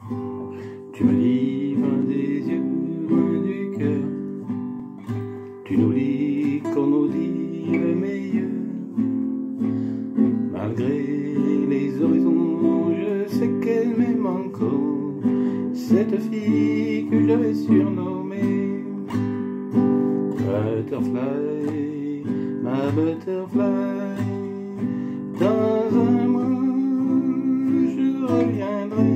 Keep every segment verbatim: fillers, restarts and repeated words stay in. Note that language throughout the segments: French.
Tu me lis loin des yeux, loin du cœur. Tu nous lis qu'on nous dit le meilleur. Malgré les horizons, je sais qu'elle m'aime encore. Cette fille que j'avais surnommée Butterfly, ma butterfly. Dans un mois, je reviendrai.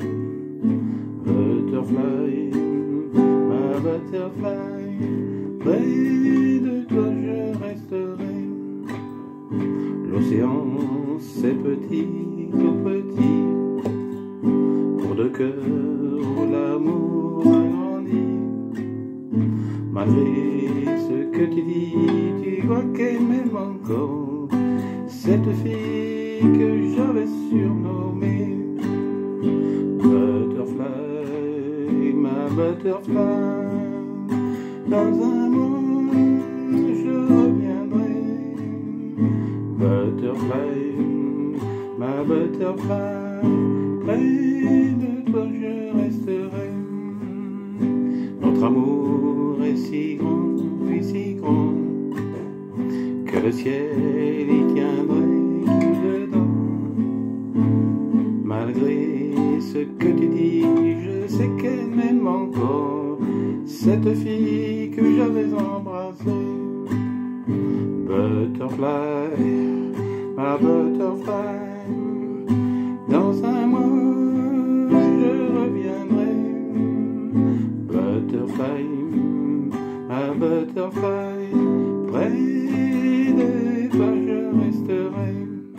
Butterfly, ma butterfly. Près de toi je resterai. L'océan c'est petit, tout petit, pour deux cœurs où l'amour a grandi. Malgré ce que tu dis, tu vois qu'elle m'aime encore. Cette fille que j'avais surnommée Butterfly, ma butterfly. Dans un mois, je reviendrai. Butterfly, ma butterfly. Près de toi je resterai. Notre amour est si grand, puis si grand, que le ciel y tiendrait tout dedans. Malgré ce que tu dis, je sais qu'elle m'aime encore. Cette fille que j'avais embrassée. Butterfly, ma butterfly. Dans un mois, je reviendrai. Butterfly, ma butterfly. Près de toi je resterai.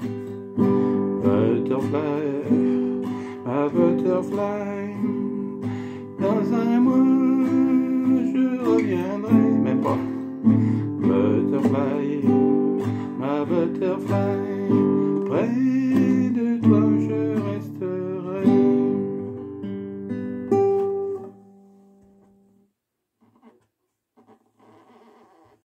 Butterfly, ma butterfly. Dans un mois, je reviendrai. Même pas. Butterfly, ma butterfly.